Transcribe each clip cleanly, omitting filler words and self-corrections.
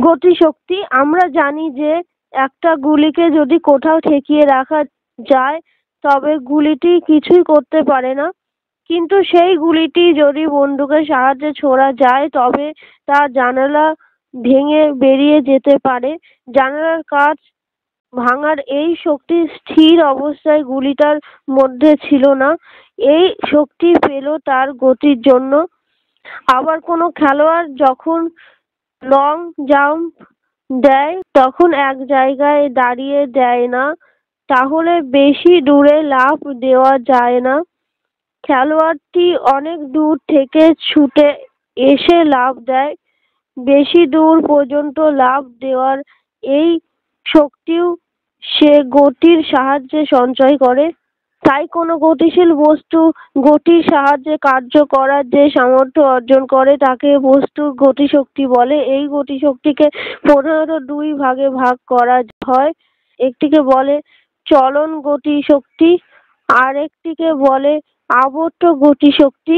গতিশক্তি। আমরা জানি যে একটা গুলিকে যদি কোথাও ঠেকিয়ে রাখা যায় তবে গুলিটি কিছুই করতে পারে না, কিন্তু সেই গুলিটি যদি বন্দুকের সাহায্যে ছোড়া যায় তবে তার জানালা ভেঙে বেরিয়ে যেতে পারে। জানালার কাঁচ ভাঙার এই শক্তি স্থির অবস্থায় গুলিটার মধ্যে ছিল না, এই শক্তি পেল তার গতির জন্য। আবার কোনো খেলোয়াড় যখন লং জাম্প দেয় তখন এক জায়গায় দাঁড়িয়ে দেয় না, তাহলে বেশি দূরে লাফ দেওয়া যায় না। খেলোয়াড়টি অনেক দূর থেকে ছুটে এসে লাফ দেয়। বেশি দূর পর্যন্ত লাফ দেওয়ার এই শক্তিও সে গতির সাহায্যে সঞ্চয় করে। তাই কোনো গতিশীল বস্তু গতির সাহায্যে কার্য করার যে সামর্থ্য অর্জন করে তাকে বস্তুর গতিশক্তি বলে। এই গতিশক্তিকে প্রধানত দুই ভাগে ভাগ করা হয়, একটিকে বলে চলন গতিশক্তি আর একটিকে বলে আবর্ত গতিশক্তি।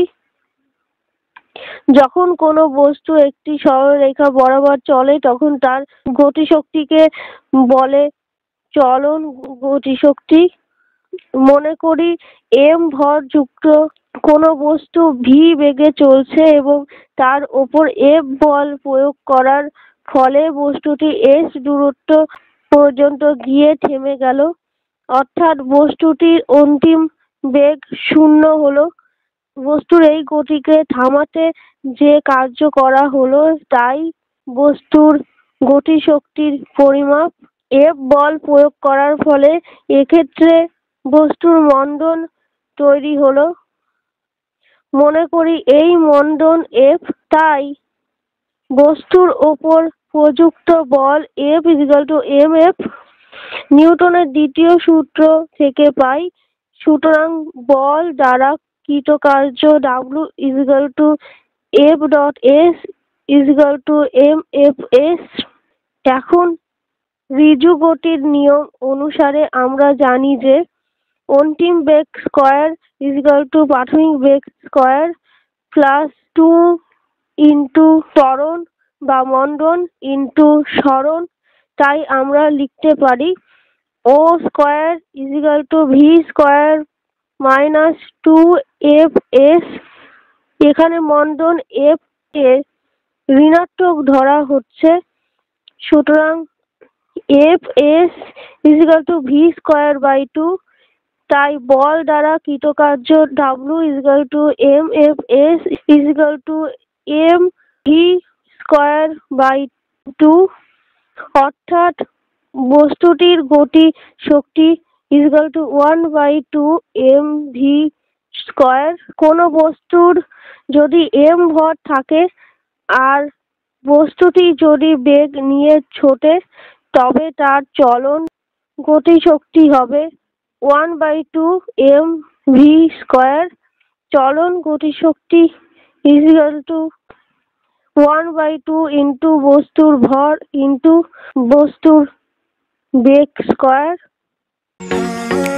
যখন কোনো বস্তু একটি সরলরেখা বরাবর চলে তখন তার গতিশক্তিকে বলে চলন গতিশক্তি। মনে করি m ভর যুক্ত কোনো বস্তু v বেগে চলছে এবং তার ওপর F বল প্রয়োগ করার ফলে বস্তুটি s দূরত্ব পর্যন্ত গিয়ে থেমে গেল, অর্থাৎ বস্তুটির অন্তিম বেগ 0 হলো। বস্তুর এই গতিকে থামাতে যে কার্য করা হলো তাই বস্তুর গতিশক্তির পরিমাপ। F বল প্রয়োগ করার ফলে এক্ষেত্রে বস্তুর মন্দন তৈরি হলো। মনে করি এই মন্দন F, তাই বস্তুর ওপর প্রযুক্ত বল F = mF। নিউটনের দ্বিতীয় সূত্র থেকে পাই। সুতরাং বল দ্বারা কৃত কার্য W F.S mFs। এখন ঋজু গতির নিয়ম অনুসারে আমরা জানি যে অন্তিম বেগ স্কয়ার প্রাথমিক বেগ স্কয়ার প্লাস 2 ইন্টু ত্বরণ বা মন্দন ইন্টু সরণ। তাই আমরা লিখতে পারি O square v square minus 2fs। এখানে মন্দন f এর ঋণাত্মক ধরা হচ্ছে, সুতরাং fs v স্কয়ার বাই 2। তাই বল দ্বারা কৃত কার্য W mFs mv square by 2, অর্থাৎ বস্তুটির গতি শক্তি 1/2 mv স্কয়ার। কোনো বস্তুর যদি m ভর থাকে আর বস্তুটি যদি বেগ নিয়ে ছোটে তবে তার চলন গতিশক্তি হবে 1/2 mv স্কয়ার। চলন গতিশক্তি 1/2 ইন্টু বস্তুর ভর ইন্টু বস্তুর বেগ স্কয়ার।